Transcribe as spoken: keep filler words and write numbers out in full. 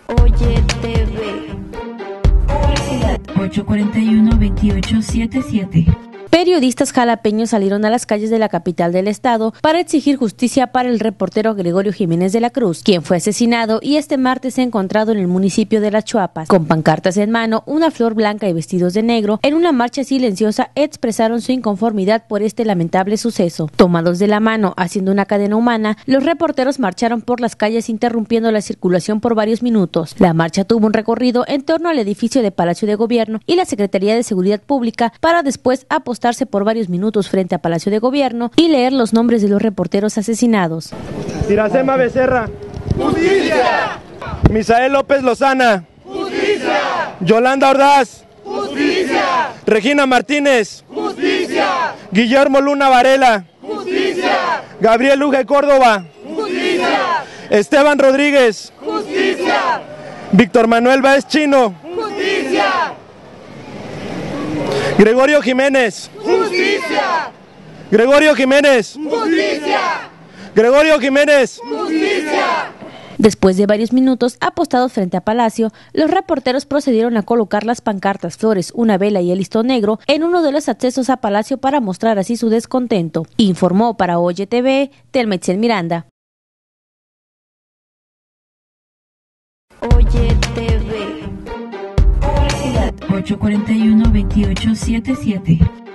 Oye T V. ocho cuarenta y uno, veintiocho setenta y siete. Periodistas jalapeños salieron a las calles de la capital del estado para exigir justicia para el reportero Gregorio Jiménez de la Cruz, quien fue asesinado y este martes encontrado en el municipio de Las Chuapas. Con pancartas en mano, una flor blanca y vestidos de negro, en una marcha silenciosa expresaron su inconformidad por este lamentable suceso. Tomados de la mano, haciendo una cadena humana, los reporteros marcharon por las calles interrumpiendo la circulación por varios minutos. La marcha tuvo un recorrido en torno al edificio de Palacio de Gobierno y la Secretaría de Seguridad Pública para después apostar por varios minutos frente a Palacio de Gobierno y leer los nombres de los reporteros asesinados. Iracema Becerra. ¡Justicia! Misael López Lozana. ¡Justicia! Yolanda Ordaz. ¡Justicia! Regina Martínez. ¡Justicia! Guillermo Luna Varela. ¡Justicia! Gabriel Uge Córdoba. ¡Justicia! Esteban Rodríguez. ¡Justicia! Víctor Manuel Báez Chino. ¡Justicia! Gregorio Jiménez. ¡Justicia! Gregorio Jiménez. ¡Justicia! Gregorio Jiménez. ¡Justicia! Después de varios minutos apostados frente a Palacio, los reporteros procedieron a colocar las pancartas, flores, una vela y el listón negro en uno de los accesos a Palacio para mostrar así su descontento. Informó para Oye T V, Telma Itzel Miranda. Oye T V. ocho cuarenta y uno, veintiocho setenta y siete.